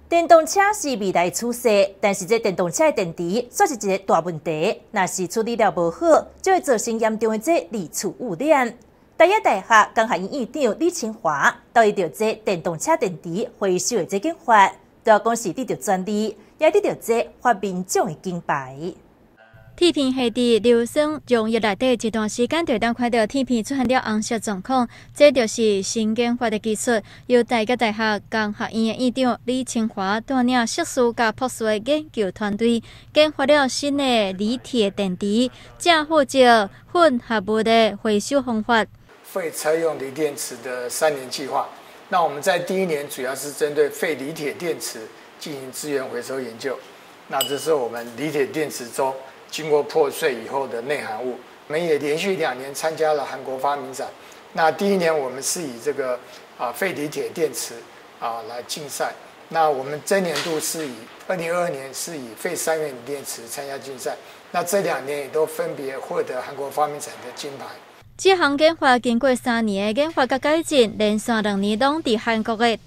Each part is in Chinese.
电动车是未来趋势，但是这电动车的电池却是一个大问题。若是处理了无好，就会造成严重的这二次污染。台一大学工学院院长李清华导入到这电动车电池回收的这种法，都要讲是得到专利，也得到这发明奖的金牌。 铁片下伫流酸溶液内底一段时间，就当看到铁片出现了红色状况，这就是新研发的技术，由台一大学工学院的院长李清华带领硕士甲博士的研究团队，研发了新的锂铁电池，正负责混合物的回收方法。 废车用锂电池的3年计划，那我们在第1年主要是针对废锂铁电池进行资源回收研究。那这是我们锂铁电池中经过破碎以后的内含物。我们也连续2年参加了韩国发明展。那第1年我们是以这个废锂铁电池来竞赛。那我们这年度是以2022年是以废3元锂电池参加竞赛。那这2年也都分别获得韩国发明展的金牌。 这项研发经过3年的研发甲改进，连续2年拢伫韩国的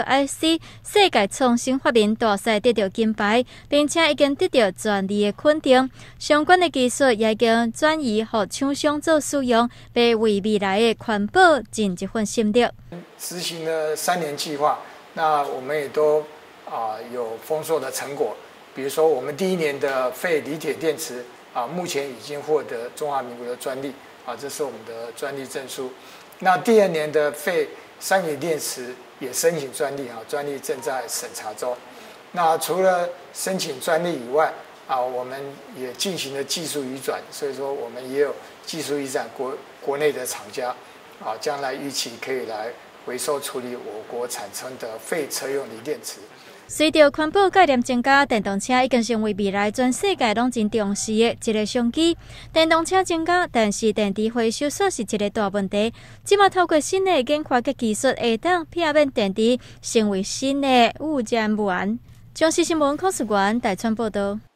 WIC 世界创新发明大赛得到金牌，并且已经得到专利的肯定。相关的技术也已经转移予厂商做使用，被为未来的环保尽一份心力。 执行了3年计划，那我们也都有丰硕的成果。比如说，我们第1年的废锂铁电池目前已经获得中华民国的专利。这是我们的专利证书。那第2年的废3元锂电池也申请专利，专利正在审查中。那除了申请专利以外，我们也进行了技术移转，所以说我们也有技术移转国内的厂家，将来预期可以来回收处理我国产生的废车用锂电池。 随着环保概念增加，电动车已经成为未来全世界拢真重视的一个商机。电动车增加，但是电池回收却是一个大问题。即马透过新的研发技术，会当避免电池成为新的污染源。中视新闻柯世元台川报道。